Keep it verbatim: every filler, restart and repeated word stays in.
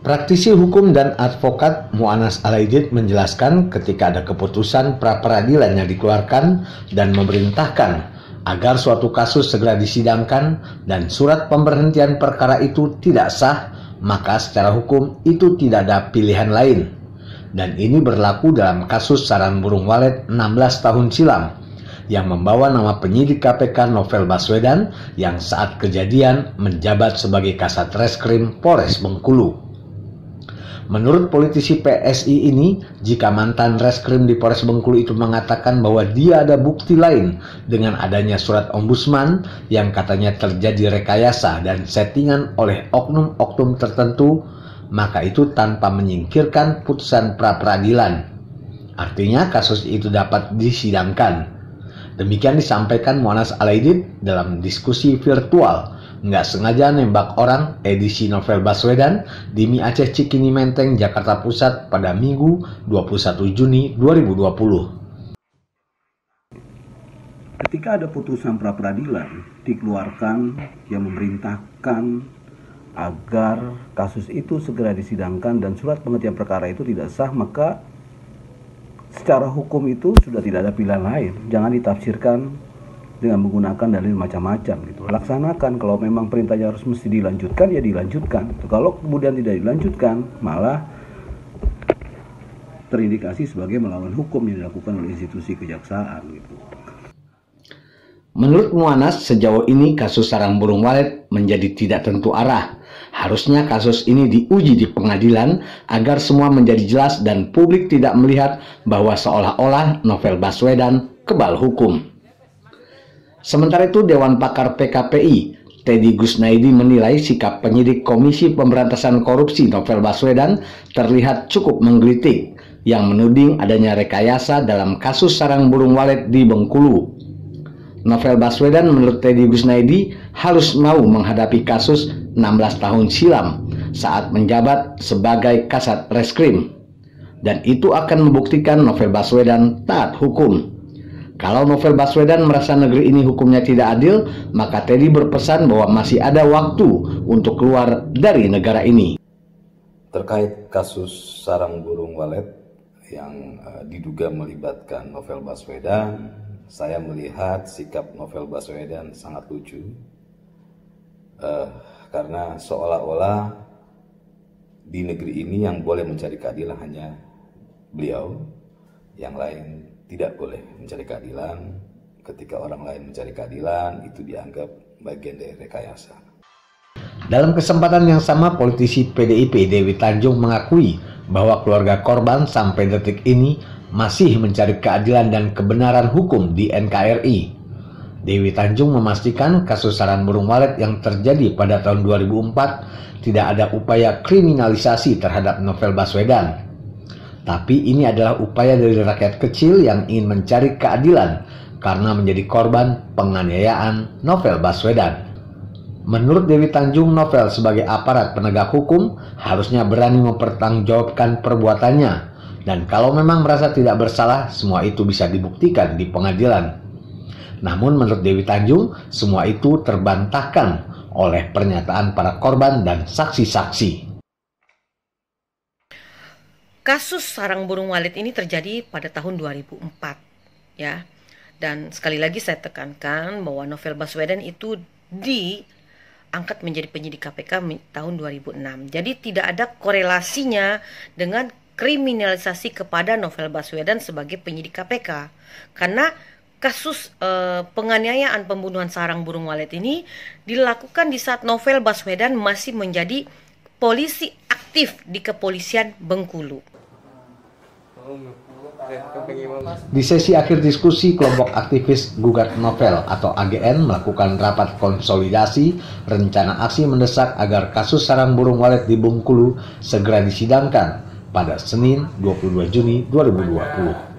Praktisi hukum dan advokat Mu'annas Alaidit menjelaskan ketika ada keputusan pra-peradilan yang dikeluarkan dan memerintahkan agar suatu kasus segera disidangkan dan surat pemberhentian perkara itu tidak sah, maka secara hukum itu tidak ada pilihan lain. Dan ini berlaku dalam kasus sarang burung walet enam belas tahun silam yang membawa nama penyidik K P K Novel Baswedan yang saat kejadian menjabat sebagai Kasat Reskrim Polres Bengkulu. Menurut politisi P S I ini, jika mantan reskrim di Polres Bengkulu itu mengatakan bahwa dia ada bukti lain dengan adanya surat ombudsman yang katanya terjadi rekayasa dan settingan oleh oknum-oknum tertentu, maka itu tanpa menyingkirkan putusan pra-peradilan. Artinya kasus itu dapat disidangkan. Demikian disampaikan Mu'annas Alaidit dalam diskusi virtual nggak sengaja nembak orang edisi Novel Baswedan di Mi Aceh Cikini Menteng, Jakarta Pusat pada Minggu dua puluh satu Juni dua ribu dua puluh. Ketika ada putusan pra-peradilan dikeluarkan yang memerintahkan agar kasus itu segera disidangkan dan surat penghentian perkara itu tidak sah, maka secara hukum itu sudah tidak ada pilihan lain. Jangan ditafsirkan dengan menggunakan dalil macam-macam gitu. Laksanakan, kalau memang perintahnya harus mesti dilanjutkan, ya dilanjutkan. Kalau kemudian tidak dilanjutkan, malah terindikasi sebagai melawan hukum yang dilakukan oleh institusi kejaksaan gitu. Menurut Mu'annas, sejauh ini kasus sarang burung walet menjadi tidak tentu arah. Harusnya kasus ini diuji di pengadilan agar semua menjadi jelas dan publik tidak melihat bahwa seolah-olah Novel Baswedan kebal hukum. Sementara itu, Dewan Pakar P K P I, Teddy Gusnaidi menilai sikap penyidik Komisi Pemberantasan Korupsi Novel Baswedan terlihat cukup menggelitik, yang menuding adanya rekayasa dalam kasus sarang burung walet di Bengkulu. Novel Baswedan menurut Teddy Gusnaidi harus mau menghadapi kasus enam belas tahun silam saat menjabat sebagai Kasat Reskrim. Dan itu akan membuktikan Novel Baswedan taat hukum. Kalau Novel Baswedan merasa negeri ini hukumnya tidak adil, maka Teddy berpesan bahwa masih ada waktu untuk keluar dari negara ini. Terkait kasus sarang burung walet yang uh, diduga melibatkan Novel Baswedan, saya melihat sikap Novel Baswedan sangat lucu. Uh, karena seolah-olah di negeri ini yang boleh mencari keadilan hanya beliau, yang lain tidak boleh mencari keadilan. Ketika orang lain mencari keadilan, itu dianggap bagian dari rekayasa. Dalam kesempatan yang sama, politisi P D I P Dewi Tanjung mengakui bahwa keluarga korban sampai detik ini masih mencari keadilan dan kebenaran hukum di N K R I. Dewi Tanjung memastikan kasus sarang burung walet yang terjadi pada tahun dua ribu empat tidak ada upaya kriminalisasi terhadap Novel Baswedan. Tapi ini adalah upaya dari rakyat kecil yang ingin mencari keadilan karena menjadi korban penganiayaan Novel Baswedan. Menurut Dewi Tanjung, Novel sebagai aparat penegak hukum harusnya berani mempertanggungjawabkan perbuatannya. Dan kalau memang merasa tidak bersalah, semua itu bisa dibuktikan di pengadilan. Namun menurut Dewi Tanjung, semua itu terbantahkan oleh pernyataan para korban dan saksi-saksi. Kasus sarang burung walet ini terjadi pada tahun dua ribu empat, ya. Dan sekali lagi saya tekankan bahwa Novel Baswedan itu diangkat menjadi penyidik K P K tahun dua ribu enam. Jadi tidak ada korelasinya dengan kriminalisasi kepada Novel Baswedan sebagai penyidik K P K. Karena kasus eh, penganiayaan pembunuhan sarang burung walet ini dilakukan di saat Novel Baswedan masih menjadi polisi aktif di kepolisian Bengkulu. Di sesi akhir diskusi, kelompok aktivis Gugat Novel atau A G N melakukan rapat konsolidasi rencana aksi mendesak agar kasus sarang burung walet di Bengkulu segera disidangkan pada Senin dua puluh dua Juni dua ribu dua puluh.